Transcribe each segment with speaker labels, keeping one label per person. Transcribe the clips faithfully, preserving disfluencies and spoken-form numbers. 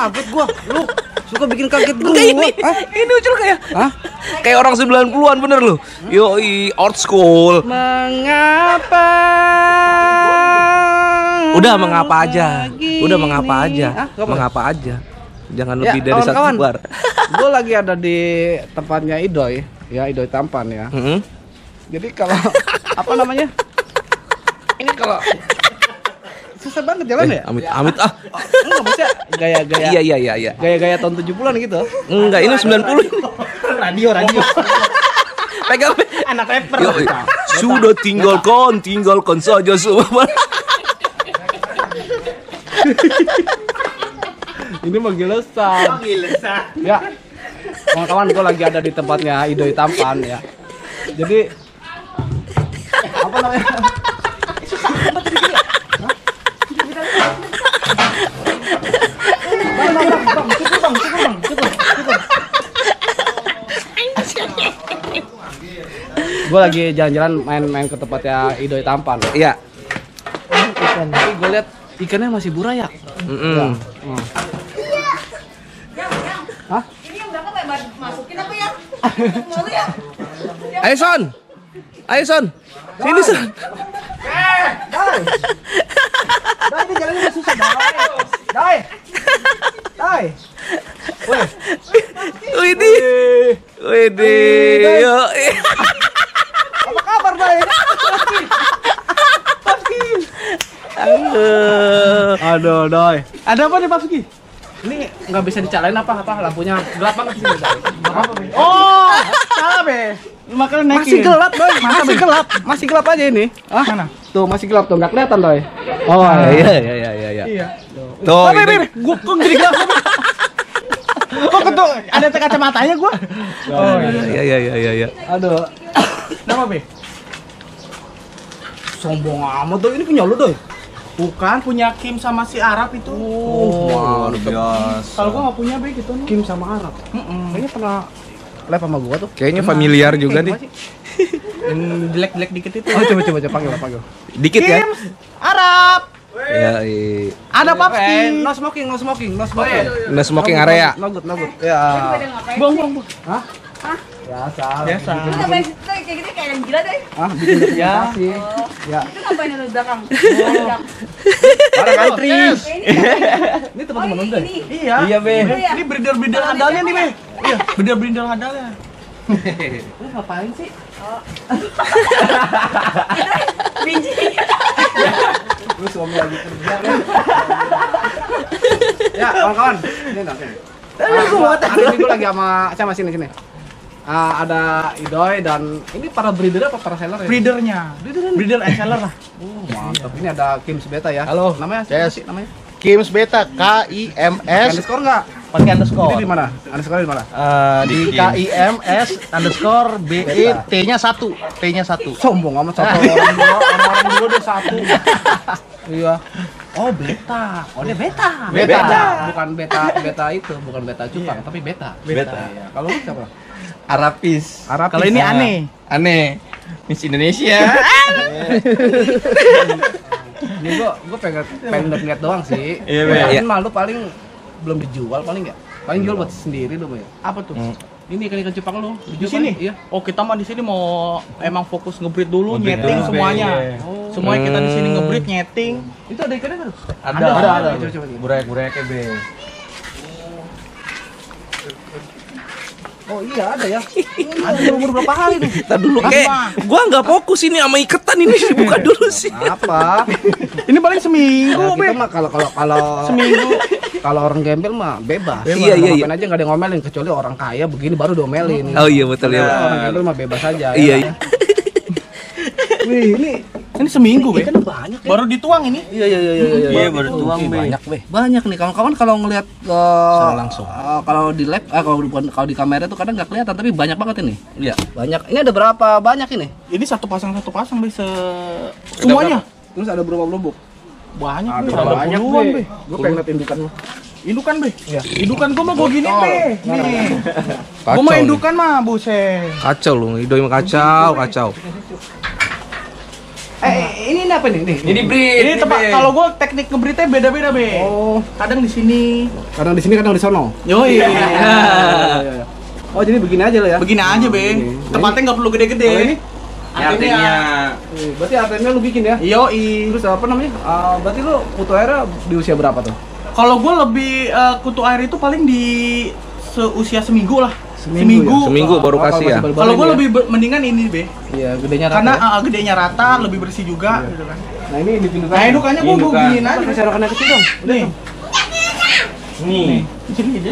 Speaker 1: kaget gua. Lu suka bikin kaget gua.
Speaker 2: Ini, ini muncul kayak
Speaker 1: Hah?
Speaker 2: kayak orang sembilan puluhan bener lu. Yoi, old school.
Speaker 1: Mengapa?
Speaker 2: Udah mengapa aja. Udah mengapa aja.
Speaker 1: Ah,
Speaker 2: mengapa aja. Jangan
Speaker 1: Ya,
Speaker 2: lebih dari satu
Speaker 1: kawan-kawan.
Speaker 2: bar.
Speaker 1: Gue lagi ada di tempatnya Idoy, ya Idoy Tampan ya.
Speaker 2: Mm-hmm.
Speaker 1: Jadi kalau apa namanya? Ini kalau susah banget jalan
Speaker 2: Eh,
Speaker 1: ya?
Speaker 2: amit amit ah.
Speaker 1: Enggak maksudnya gaya-gaya.
Speaker 2: Iya iya iya iya.
Speaker 1: Gaya-gaya tahun tujuh puluhan gitu.
Speaker 2: Enggak, ini sembilan puluh.
Speaker 3: Radio, radio.
Speaker 2: Pegang.
Speaker 3: Anak rapper.
Speaker 2: Yo, sudah tinggalkan, tinggalkan saja semua.
Speaker 1: Ini mah gilesan. Ya. Kawan-kawan, gue lagi ada di tempatnya Idoy Tampan ya. Jadi apa namanya? Gue lagi jalan-jalan main-main ke tempatnya Idoy Tampan.
Speaker 2: Iya.
Speaker 1: Ikan, tapi gue lihat ikannya masih burayak.
Speaker 2: Mm-mm.
Speaker 1: Hmm. Hah?
Speaker 4: Ini yang berapa lebar masukin apa ya? Mau ya?
Speaker 2: Ayo Son. Ayo Son. Sini Son.
Speaker 1: Dai. Dai, ini jalannya udah susah, Dai. Dai. Dai. Weh.
Speaker 2: Widih. Widih. Yo.
Speaker 1: Apa kabar, Dai? Papski. Aduh, Dai. Ada apa nih, Papski? Ini nggak bisa dicalain apa apa lampunya gelap banget sih, Dai. Apa, Be?
Speaker 3: Oh, salah be. Makanya naikin.
Speaker 1: Masih gelap, Doi. Masih gelap. Masih gelap aja ini. Ah,
Speaker 3: Mana?
Speaker 1: Tuh, masih gelap tuh, nggak kelihatan, Doi.
Speaker 2: Oh iya iya iya iya iya.
Speaker 3: Iya.
Speaker 2: Tuh.
Speaker 3: Oh, be,
Speaker 2: ini-
Speaker 3: be, gua kok jadi gelap. Kok ketuk ada kacamatanya gua?
Speaker 2: Oh iya iya iya iya iya.
Speaker 1: Aduh.
Speaker 3: Kenapa be?
Speaker 1: Sombong amat, Doi. Ini punya lu, Doi.
Speaker 3: Bukan punya Kim sama si Arab itu.
Speaker 1: Oh,
Speaker 2: luar biasa.
Speaker 3: Kalau gua nggak punya be gitu nih.
Speaker 1: Kim sama Arab. Kayaknya pernah live sama gua tuh.
Speaker 2: Kayaknya familiar juga nih.
Speaker 3: Yang jelek-jelek dikit itu.
Speaker 1: Oh, coba coba coba panggil panggil.
Speaker 2: Dikit ya.
Speaker 3: Kim Arab.
Speaker 2: Ya, iya.
Speaker 3: Ada Papski.
Speaker 1: Eh, no smoking, no smoking, no smoking.
Speaker 2: Nah, smoking area.
Speaker 1: No good, no good. Ya.
Speaker 4: Pada ngapain?
Speaker 3: Bong, bong, bong.
Speaker 1: Hah? Biasa.
Speaker 3: Biasa.
Speaker 4: Itu ngapain sih? Kayak gini kayak yang gila deh.
Speaker 1: Ah, bikin dokumentasi.
Speaker 4: Oh.
Speaker 1: Ya.
Speaker 4: Itu ngapain yang di belakang?
Speaker 1: Para country.
Speaker 4: Ini
Speaker 1: Ini teman-teman lu, Doi.
Speaker 4: ini.
Speaker 3: Iya.
Speaker 1: Iya, Be.
Speaker 3: Ini breeder-breeder handalnya nih, Be. Iya, breeder-breeder handalnya.
Speaker 1: Lu ngapain sih?
Speaker 4: Biji.
Speaker 1: Lu suami lagi kerja. Ya, kawan-kawan. Ini enggak sini. Ah, hari ini gue lagi sama sama sini sini. Ah, ada Idoy dan ini para breeder apa para seller ya?
Speaker 3: Breedernya. Breeder and seller lah.
Speaker 1: Oh, mantap. Ini ada Kim Beta ya.
Speaker 5: Halo.
Speaker 1: Namanya siapa
Speaker 5: Yes.
Speaker 1: sih namanya?
Speaker 5: Kims Beta K I M S
Speaker 1: Underscore enggak?
Speaker 5: pakai
Speaker 1: Ini
Speaker 5: underscore.
Speaker 1: di mana? Underscore di mana?
Speaker 5: Eh, di K I M S underscore B E T-nya satu, T-nya satu.
Speaker 1: Sombong amat satu orang dua, orang-orang dulu dia satu. Iya. Oh, beta. Oh, dia beta.
Speaker 5: Beta.
Speaker 1: Bukan beta beta itu, bukan beta cupang, tapi beta.
Speaker 5: Beta.
Speaker 1: Iya. Kalau lu siapa?
Speaker 5: Arapis.
Speaker 1: Arab.
Speaker 3: Kalau ini aneh.
Speaker 5: Aneh. Miss Indonesia.
Speaker 1: Ini gua gua pengen pengen lihat doang sih.
Speaker 5: Iya, Be.
Speaker 1: Yakin mah lu paling belum dijual paling enggak? Paling jual buat sendiri lu, ya.
Speaker 3: Apa tuh?
Speaker 1: Ini ikan-ikan cupang lu.
Speaker 3: Di
Speaker 1: dijual
Speaker 3: sini?
Speaker 1: paling? Iya.
Speaker 3: Oh, kita mah di sini mau emang fokus ngebreed dulu,
Speaker 5: Ngebreed
Speaker 3: nyeting
Speaker 5: dulu,
Speaker 3: semuanya.
Speaker 5: Be.
Speaker 1: Oh.
Speaker 3: Semuanya kita di sini ngebreed, nyeting.
Speaker 1: Itu ada ikannya kan?
Speaker 5: Ada,
Speaker 3: Ada,
Speaker 5: ada,
Speaker 3: ada.
Speaker 1: Coba coba.
Speaker 5: Burek-bureknya, Be.
Speaker 1: Oh iya ada ya. Ada umur berapa hari tuh?
Speaker 2: Kita dulu kayak gua nggak fokus ini sama iketan ini buka dulu sih.
Speaker 1: Apa?
Speaker 3: Ini paling seminggu,
Speaker 1: Nah,
Speaker 3: Be.
Speaker 1: kita mah kalau kalau kalau
Speaker 3: Seminggu.
Speaker 1: kalau orang gembel mah bebas.
Speaker 2: Iya, iya, iya.
Speaker 1: Ngapain aja nggak ada yang ngomelin kecuali orang kaya begini baru diomelin.
Speaker 2: Oh iya betul ya.
Speaker 1: Orang gembel mah bebas aja.
Speaker 2: Iya,
Speaker 1: ya.
Speaker 2: iya.
Speaker 1: Wih, ini
Speaker 3: Ini seminggu, Be.
Speaker 1: ikan banyak ya.
Speaker 3: Baru dituang ini.
Speaker 1: Iya iya iya iya.
Speaker 5: Iya, baru tuang, Be.
Speaker 1: Banyak, Be. Banyak nih kawan-kawan kalau ngelihat uh,
Speaker 5: langsung.
Speaker 1: uh, kalau di lab ah kalau bukan kalau di kamera tuh kadang nggak kelihatan tapi banyak banget ini. Iya. Banyak. Ini ada berapa banyak ini?
Speaker 3: Ini satu pasang satu pasang, Be. Se... Semuanya.
Speaker 1: Terus ada berapa belubuk?
Speaker 3: Banyak,
Speaker 1: Ada
Speaker 3: Be. Ada
Speaker 1: banyak,
Speaker 3: puluhan, Be.
Speaker 1: Gue pengen lihat indukan lu.
Speaker 3: Indukan, Be.
Speaker 1: Iya.
Speaker 3: Indukan gua mah gua gini, Be. Nih. Gua
Speaker 2: Kacau
Speaker 3: mah
Speaker 2: nih.
Speaker 3: indukan mah, buset.
Speaker 2: Kacau lu, Idoy mah kacau, kacau.
Speaker 1: Eh, ini ini apa nih? Nih.
Speaker 3: Ini breed. Ini tempat kalau gua teknik ngebreednya beda-beda, Be.
Speaker 1: Oh,
Speaker 3: Kadang di sini.
Speaker 1: kadang di sini kadang di sono.
Speaker 3: Yoi.
Speaker 1: Iya, iya, iya. Oh, jadi begini aja lah ya.
Speaker 3: Begini aja, Be. Tempatnya nggak perlu gede-gede.
Speaker 1: Kalau ini?
Speaker 3: Artinya.
Speaker 1: Eh, Berarti artinya lu bikin ya?
Speaker 3: Yoi.
Speaker 1: Terus apa namanya? Ah, berarti lu kutu airnya di usia berapa tuh?
Speaker 3: Kalau gue lebih eh, kutu air itu paling di seusia seminggu lah.
Speaker 1: Seminggu ya?
Speaker 2: Seminggu baru
Speaker 1: Oh,
Speaker 2: kasih ya.
Speaker 1: masih
Speaker 3: Kalau gue
Speaker 1: baru-baru
Speaker 3: lebih be- mendingan ini, Be.
Speaker 1: Iya, gedenya rata.
Speaker 3: Karena
Speaker 1: ya?
Speaker 3: eh, gedenya rata, lebih bersih juga
Speaker 1: Iya.
Speaker 3: gitu kan.
Speaker 1: Nah, ini indukan.
Speaker 3: Nah, indukannya gue
Speaker 2: Indukan.
Speaker 3: giniin aja.
Speaker 1: Kasih arokannya kecil dong.
Speaker 3: Nih.
Speaker 2: Nih.
Speaker 3: Sini aja.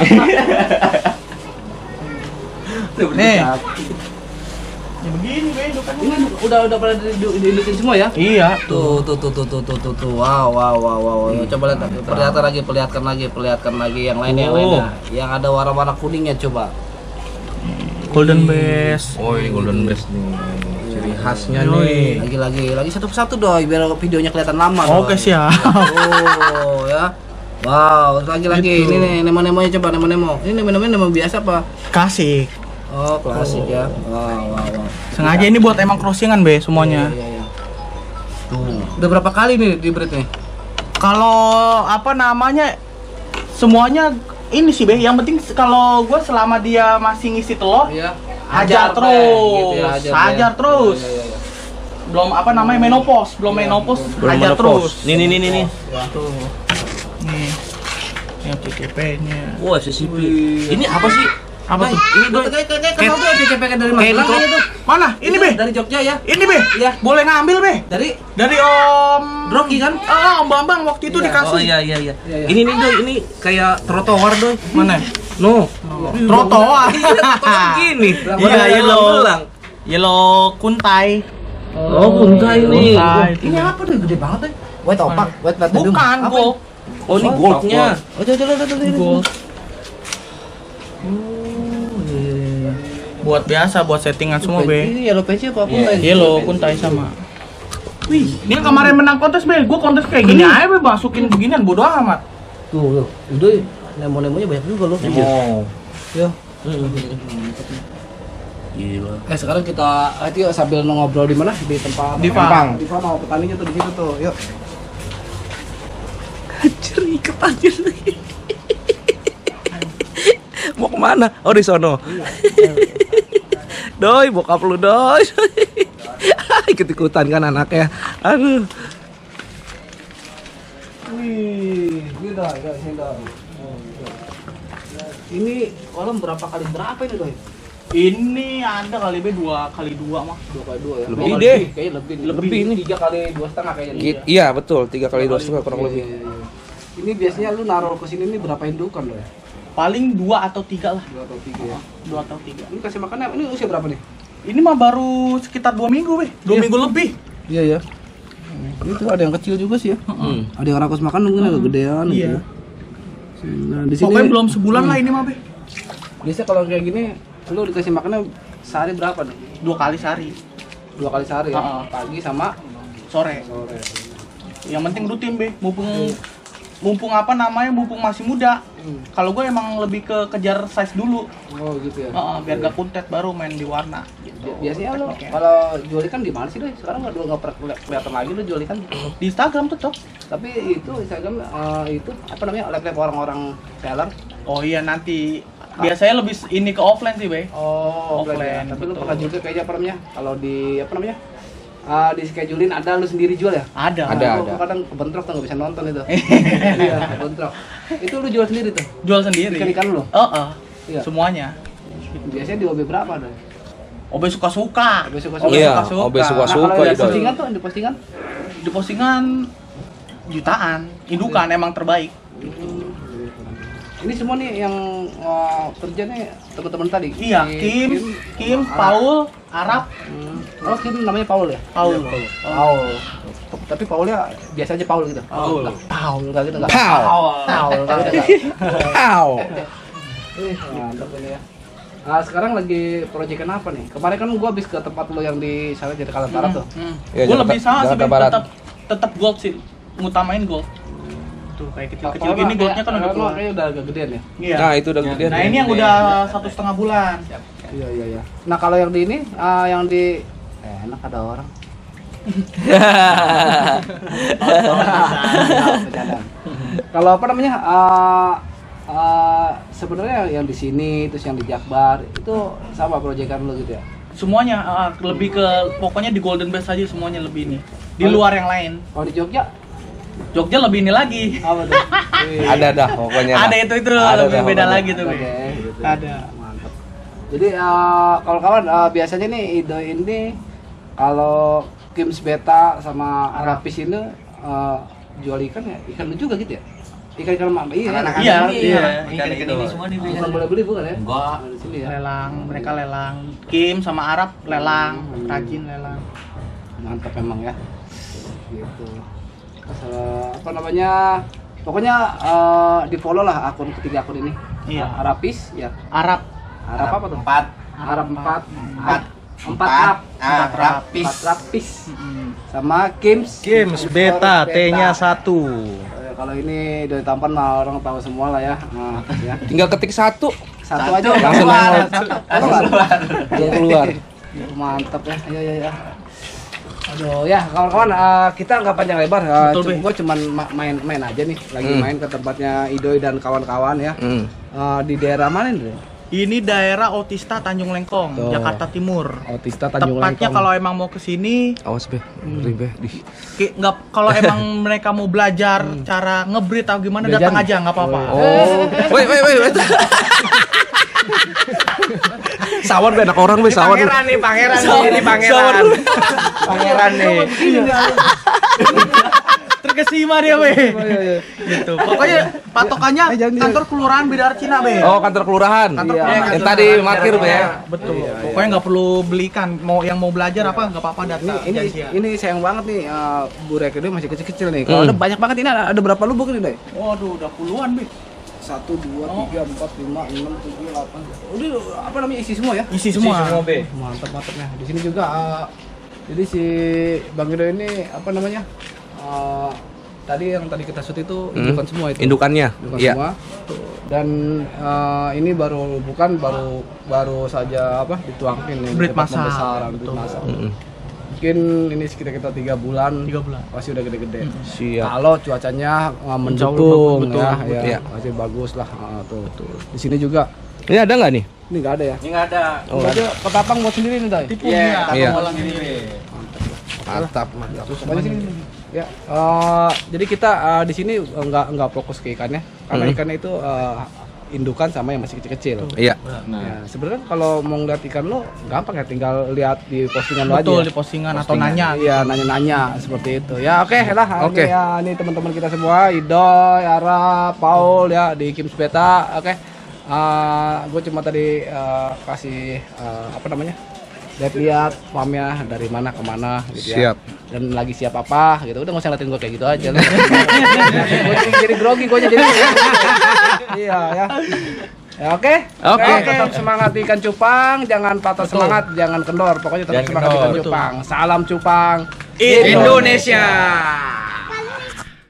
Speaker 3: Nih. Ya begini, Be, indukannya.
Speaker 1: Ini udah udah pada di- diindukin semua ya?
Speaker 3: Iya.
Speaker 1: Tuh, tuh, tuh, tuh, tuh, tuh, tuh, tuh. Wow, wow, wow, wow. wow. Coba lihat, perlihatkan lagi, perlihatkan lagi, perlihatkan lagi yang lainnya, yang
Speaker 2: Oh.
Speaker 1: lainnya. Yang ada warna-warna kuningnya coba.
Speaker 3: Golden Base.
Speaker 2: Oh, ini golden best nih. Ciri khasnya
Speaker 3: Yoi.
Speaker 2: nih.
Speaker 1: Lagi, lagi, lagi satu persatu doi, biar videonya kelihatan lama.
Speaker 3: Oke,
Speaker 1: doi.
Speaker 3: siap.
Speaker 1: Oh, ya. Wow, lagi lagi.
Speaker 3: Gitu.
Speaker 1: Ini nih, nemo-nemonya coba nemo-nemo. Ini nemo-nemonya nemo biasa apa?
Speaker 3: Kasih.
Speaker 1: Oh, klasik ya. Wow, wow, wow.
Speaker 3: Sengaja ini buat emang crossingan, Be, semuanya.
Speaker 1: Iya, iya, iya. Tuh. Udah berapa kali nih di breed nih?
Speaker 3: Kalau apa namanya semuanya ini sih, Be, yang penting kalau gue selama dia masih ngisi telur,
Speaker 1: Iya.
Speaker 3: hajar
Speaker 1: Be,
Speaker 3: terus,
Speaker 1: gitu ya, hajar,
Speaker 3: hajar
Speaker 1: Be.
Speaker 3: terus.
Speaker 1: Iya, iya, iya.
Speaker 3: Belum apa namanya menopause, belum
Speaker 1: Iya.
Speaker 3: menopause,
Speaker 2: Belum
Speaker 3: hajar
Speaker 2: menopause.
Speaker 3: terus.
Speaker 2: Nih nih nih nih nih.
Speaker 3: Tuh. Nih. Yang C C P-nya.
Speaker 2: Wah, C C P. Ini apa sih?
Speaker 3: Apa tuh?
Speaker 1: Ini doi kayak kayak kenal tuh C C P dari
Speaker 2: kayak
Speaker 1: Magelang
Speaker 2: di
Speaker 1: kayaknya tuh.
Speaker 3: Mana? Ini,
Speaker 1: Itu
Speaker 3: Be.
Speaker 1: dari Jogja ya.
Speaker 3: Ini, Be.
Speaker 1: Iya.
Speaker 3: Boleh ngambil, Be.
Speaker 1: Dari
Speaker 3: Dari Om
Speaker 1: Rocky kan?
Speaker 3: Ah, Om Bambang waktu itu
Speaker 1: Iya.
Speaker 3: dikasih.
Speaker 2: Oh iya iya iya.
Speaker 1: Iya, iya.
Speaker 2: Ini nih doi, ini kayak trotoar doi.
Speaker 3: Mana?
Speaker 2: No.
Speaker 3: Trotoar.
Speaker 2: Iya, trotoar gini.
Speaker 3: Iya, yellow.
Speaker 2: Belang.
Speaker 3: Yellow kuntai.
Speaker 2: Oh, kuntai nih.
Speaker 3: Kuntai.
Speaker 1: Ini apa tuh gede banget tuh? White opak, white platinum.
Speaker 3: Bukan,
Speaker 1: Apa
Speaker 3: gold.
Speaker 2: Oh, ini goldnya.
Speaker 1: Oh, coba coba coba coba.
Speaker 3: Gold.
Speaker 1: Oh, iya, iya, iya.
Speaker 3: Buat biasa, buat settingan semua, Be.
Speaker 1: Ini yellow page apa?
Speaker 2: Iya.
Speaker 3: Yellow kuntai sama. Wih, ini yang kemarin menang kontes, Be. Gua kontes kayak gini aja, Be, masukin beginian bodo amat.
Speaker 1: Tuh, tuh. Udah nemo-nemonya banyak juga loh.
Speaker 2: Oh.
Speaker 1: Ya.
Speaker 2: Gila.
Speaker 1: Eh sekarang kita ayo sambil ngobrol di mana? Di tempat
Speaker 3: Di Pang.
Speaker 1: Di Pang mau petaninya tuh di situ tuh. Yuk.
Speaker 2: Anjir, ikat anjir. Mau kemana? Oh, di sono. Doi, bokap lu doi. Ikut-ikutan kan anaknya. Aduh.
Speaker 1: Wih, ini dah, ya, ini dah. Oh, gitu. Ini kolam berapa kali berapa ini, Doi?
Speaker 3: Ini ada kali, Be, dua kali dua mah.
Speaker 1: Dua kali dua ya.
Speaker 2: Lebih
Speaker 1: Dua kali
Speaker 2: deh.
Speaker 1: Kayaknya lebih.
Speaker 2: Lebih ini.
Speaker 1: Tiga kali dua setengah kayaknya. nih.
Speaker 2: Git- Iya, betul. Tiga kali dua setengah kurang
Speaker 1: Iya,
Speaker 2: lebih.
Speaker 1: iya, iya. Ini biasanya lu naruh ke sini nih berapa indukan, Doi?
Speaker 3: Paling dua atau tiga lah.
Speaker 1: Dua atau tiga ya.
Speaker 3: Dua atau tiga.
Speaker 1: Ini kasih makan apa? Ini usia berapa nih?
Speaker 3: Ini mah baru sekitar dua minggu, Be. Dua
Speaker 1: Iya.
Speaker 3: minggu lebih.
Speaker 1: Iya ya. Itu ada yang kecil juga sih ya.
Speaker 2: Hmm.
Speaker 1: Ada yang rakus makan mungkin agak gedean
Speaker 3: Iya.
Speaker 1: gitu. Nah, di sini
Speaker 3: Pokoknya belum sebulan lah ini mah, Be.
Speaker 1: biasanya kalau kayak gini lu dikasih makannya sehari berapa nih?
Speaker 3: Dua kali sehari,
Speaker 1: Dua kali sehari ya.
Speaker 3: Heeh.
Speaker 1: Pagi sama
Speaker 3: sore.
Speaker 1: sore.
Speaker 3: Yang penting rutin, Be. Mumpung mumpung apa namanya, mumpung masih muda.
Speaker 1: Hmm.
Speaker 3: Kalau gue emang lebih ke kejar size dulu.
Speaker 1: Oh gitu ya.
Speaker 3: Heeh, biar gak kuntet baru main di warna gitu.
Speaker 1: Bi- Biasanya lu
Speaker 3: Tekniknya.
Speaker 1: kalau jual ikan di mana sih, Doi? Sekarang nggak nggak pernah keli- kelihatan lagi lu jual ikan.
Speaker 3: Di Instagram tetep.
Speaker 1: Tapi itu Instagram eh, itu apa namanya? Live-live orang-orang seller.
Speaker 3: Oh iya, nanti biasanya lebih ini ke offline sih, Be.
Speaker 1: Oh,
Speaker 3: Offline,
Speaker 1: offline. Tapi lu
Speaker 3: betul.
Speaker 1: pernah juga kayaknya apa namanya? Kalau di apa namanya? Ah, di schedulein ada lu sendiri jual ya?
Speaker 3: Ada.
Speaker 2: Ada.
Speaker 1: Lu kadang kebentrok tuh nggak bisa nonton itu. Iya, kebentrok. Itu lu jual sendiri tuh.
Speaker 3: Jual sendiri.
Speaker 1: Ikan-ikan lu?
Speaker 3: Heeh.
Speaker 1: Iya.
Speaker 3: Semuanya.
Speaker 1: Biasanya di O B berapa dong?
Speaker 3: Obe suka-suka.
Speaker 1: O B suka-suka.
Speaker 2: Iya,
Speaker 3: suka-suka.
Speaker 2: Obe
Speaker 1: Nah,
Speaker 2: suka-suka
Speaker 1: kalau di
Speaker 2: itu.
Speaker 1: postingan tuh, di postingan
Speaker 3: Di postingan jutaan. Indukan emang terbaik.
Speaker 1: ini semua nih yang uh, kerja nih teman-teman tadi.
Speaker 3: Iya,
Speaker 1: Si
Speaker 3: Kim, Kim, Paul, Arab,
Speaker 1: Hmm. Oh, Kim namanya Paul ya?
Speaker 3: Paul.
Speaker 1: Paul. Tapi Paulnya biasa aja Paul gitu.
Speaker 3: Paul.
Speaker 1: Nggak, Paul enggak gitu enggak.
Speaker 2: Paul.
Speaker 1: Paul enggak gitu enggak.
Speaker 2: Ow.
Speaker 1: Ih, mantap ini ya. Nah, sekarang lagi proyekan apa nih? Kemarin kan gua habis ke tempat lo yang di sana jadi Kalimantan Barat tuh.
Speaker 3: Hmm.
Speaker 2: Ya,
Speaker 3: Gue
Speaker 2: Jakarta-
Speaker 3: lebih sama sih,
Speaker 2: Jakarta
Speaker 3: Beb.
Speaker 2: Barat.
Speaker 3: tetap tetap gold sih, ngutamain gold. Tuh kayak kecil-kecil gini goldnya kan udah keluar.
Speaker 1: kayaknya udah agak gedean ya.
Speaker 3: Iya.
Speaker 2: Nah, itu udah gedean.
Speaker 3: Nah ini yang udah satu setengah bulan.
Speaker 1: Iya iya iya. Nah kalau yang di ini, ah, yang di eh, enak ada orang. Kalau apa namanya? Uh, uh, sebenarnya yang di sini terus yang di Jakbar itu sama proyekan lu gitu ya.
Speaker 3: Semuanya uh, lebih ke pokoknya di Golden Base aja semuanya lebih ini. Di luar yang lain.
Speaker 1: Kalau di Jogja
Speaker 3: Jogja lebih ini lagi.
Speaker 1: apa tuh?
Speaker 2: Ada dah pokoknya.
Speaker 3: Ada itu itu
Speaker 1: Ada
Speaker 3: lebih
Speaker 1: dah,
Speaker 3: beda
Speaker 1: pokoknya.
Speaker 3: lagi tuh.
Speaker 1: Oke,
Speaker 3: Be.
Speaker 1: gitu.
Speaker 3: Ada.
Speaker 1: Mantap. Jadi uh, kalau kawan uh, biasanya nih Ido ini kalau Kims Beta sama Arapis ini uh, jual ikan ya ikan lu juga gitu ya? Ikan-ikan mak iya.
Speaker 3: Iya,
Speaker 1: iya.
Speaker 3: iya.
Speaker 6: Ikan-ikan ini semua nih
Speaker 1: Bukan boleh beli bukan ya?
Speaker 6: Enggak.
Speaker 1: Di sini ya.
Speaker 3: Lelang, mereka lelang. Kim sama Arab lelang, rajin lelang.
Speaker 1: Mantap memang ya. Gitu. Uh, apa namanya? Pokoknya uh, di follow lah akun ketiga akun ini.
Speaker 3: Iya.
Speaker 1: Arapis ya.
Speaker 3: Arab.
Speaker 1: Arab apa tuh?
Speaker 6: Empat.
Speaker 1: Arab empat.
Speaker 6: Empat.
Speaker 1: Empat rap.
Speaker 6: Ah, rapis.
Speaker 1: Empat rapis. Sama Kims.
Speaker 5: Kims Beta T-nya satu.
Speaker 1: Eh, Kalau ini dari Tampan mah orang tahu semua lah ya. Nah, ya.
Speaker 2: Tinggal ketik satu.
Speaker 1: Satu, aja
Speaker 2: Langsung
Speaker 1: keluar.
Speaker 2: keluar.
Speaker 1: Langsung keluar.
Speaker 2: Langsung keluar.
Speaker 1: Mantap ya. Iya iya ya. Aduh ya kawan-kawan uh, kita nggak panjang lebar. Uh,
Speaker 3: Betul, Be.
Speaker 1: gue cuman ma- main-main aja nih. Lagi
Speaker 2: Hmm.
Speaker 1: main ke tempatnya Idoy dan kawan-kawan ya.
Speaker 2: Hmm.
Speaker 1: Uh, di daerah mana nih?
Speaker 3: Ini daerah Otista Tanjung Lengkong,
Speaker 1: Tuh.
Speaker 3: Jakarta Timur.
Speaker 1: Autista Tanjung
Speaker 3: Tepatnya
Speaker 1: Lengkong.
Speaker 3: kalau emang mau kesini,
Speaker 2: Awas be, ngeri be. Di.
Speaker 3: ki- nggak kalau emang mereka mau belajar cara ngebreed atau gimana
Speaker 1: Belajar
Speaker 3: datang
Speaker 1: nih?
Speaker 3: aja nggak apa-apa.
Speaker 2: Oh, wait wait wait. wait. Sawan be, anak orang be, sawan.
Speaker 3: nih, pangeran nih, ini pangeran. Pangeran nih. Terkesima dia, Be. Gitu. Pokoknya patokannya
Speaker 1: Eh, jangan di-
Speaker 3: kantor kelurahan Bidar Cina, Be.
Speaker 2: Oh, kantor kelurahan.
Speaker 3: Kantor
Speaker 1: Iya.
Speaker 3: kelurahan.
Speaker 2: Yang tadi markir be ya.
Speaker 3: Betul. Pokoknya nggak perlu belikan. Mau yang mau belajar apa nggak apa-apa
Speaker 1: Ini
Speaker 3: datang.
Speaker 1: ini
Speaker 3: janjian.
Speaker 1: ini sayang banget nih uh, burek ini masih kecil-kecil nih. Kalau
Speaker 2: Hmm.
Speaker 1: ada banyak banget ini ada, ada berapa lubuk ini, Dai?
Speaker 3: Waduh, udah puluhan, Be.
Speaker 1: Satu, dua,
Speaker 3: Oh.
Speaker 1: tiga, empat, lima, enam, tujuh, delapan. Udah apa namanya isi semua ya?
Speaker 3: Isi semua.
Speaker 1: Mantap mantapnya. Di sini juga uh, jadi si Bang Ido ini apa namanya? Uh, tadi yang tadi kita shoot itu
Speaker 2: Hmm.
Speaker 1: indukan semua itu.
Speaker 2: Indukannya.
Speaker 1: Indukan
Speaker 2: Iya.
Speaker 1: semua. Dan uh, ini baru bukan baru baru saja apa dituangkin nih
Speaker 3: Breed
Speaker 1: tempat
Speaker 3: masal.
Speaker 1: pembesaran, breed
Speaker 3: Betul.
Speaker 1: masal.
Speaker 2: Mm-mm.
Speaker 1: Mungkin ini sekitar kita tiga bulan.
Speaker 3: Tiga bulan.
Speaker 1: Pasti udah gede-gede.
Speaker 2: Siap.
Speaker 1: Kalau cuacanya uh,
Speaker 3: Insya Allah
Speaker 1: mendukung
Speaker 3: betul,
Speaker 1: ya,
Speaker 3: betul.
Speaker 1: ya,
Speaker 2: Iya.
Speaker 1: pasti bagus lah. Uh, tuh, tuh. Di sini juga
Speaker 2: Ini ada nggak nih?
Speaker 1: ini nggak ada ya.
Speaker 6: Ini enggak ada.
Speaker 2: Oh,
Speaker 1: Ini aja ketapang buat sendiri nih, Dai.
Speaker 3: Tipu
Speaker 6: Iya,
Speaker 3: ya.
Speaker 2: Iya.
Speaker 3: Olah sendiri.
Speaker 2: Mantap, mantap.
Speaker 1: Pokoknya sini. Ya, uh, jadi kita uh, di sini uh, nggak nggak fokus ke ikannya, karena
Speaker 2: Hmm.
Speaker 1: ikannya itu uh, indukan sama yang masih kecil-kecil.
Speaker 2: Iya.
Speaker 1: Ya, sebenarnya kalau mau ngeliat ikan lo gampang ya, tinggal lihat di postingan lo aja.
Speaker 3: Betul, di postingan atau nanya.
Speaker 1: Iya, nanya-nanya seperti itu. Ya, oke lah.
Speaker 2: Oke.
Speaker 1: Ini ya, ini teman-teman kita semua, Idoy, Ara, Paul ya di Kims Beta. Oke. Uh, gue cuma tadi uh, kasih uh, apa namanya? Lihat-lihat farmnya dari mana ke mana gitu ya.
Speaker 2: Siap.
Speaker 1: Dan lagi siap apa gitu. Udah nggak usah ngeliatin gue kayak gitu aja. Gue jadi grogi gue jadi. Iya ya. Ya oke.
Speaker 2: Oke.
Speaker 1: Tetap semangat di ikan cupang, jangan patah semangat, jangan kendor. Pokoknya tetap
Speaker 6: Jangan
Speaker 1: semangat di ikan
Speaker 6: kendor.
Speaker 1: cupang. Salam cupang
Speaker 3: Indonesia.